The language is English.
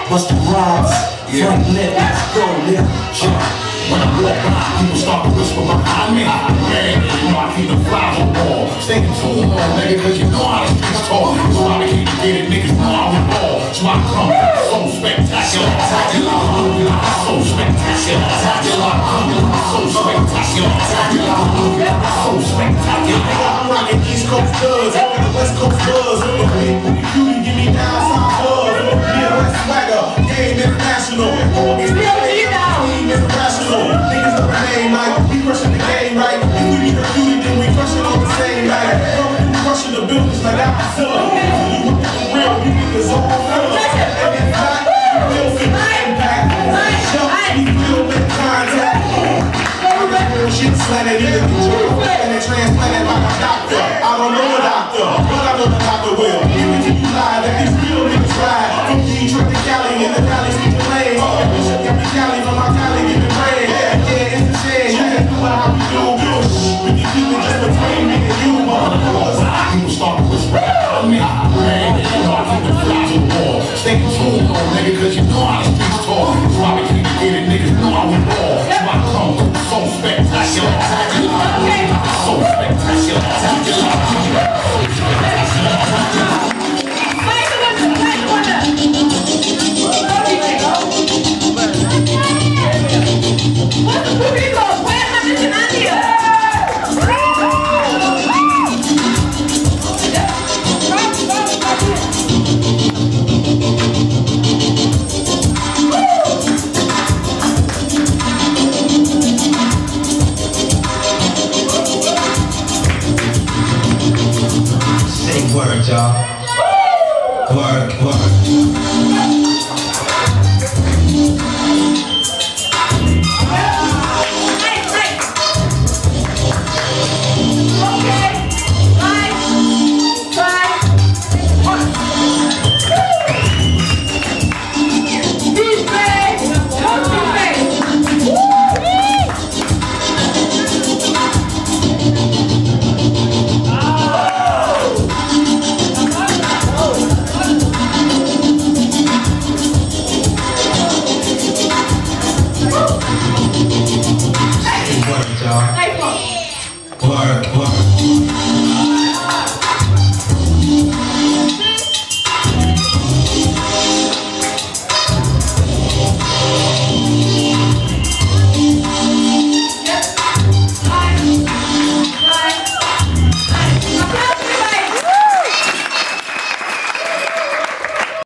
bust the rhymes, front lip, let's go, lip, jump. When I walk by, people start to whisper behind me. Yeah, you know I keep the flies on the wall. Stay in tune, nigga, cause you know how the streets talk. So I keep to get it, niggas know I was ball. So I come so spectacular. So spectacular. So spectacular. So spectacular. I'm rocking East Coast thugs, West Coast thugs. You give me down.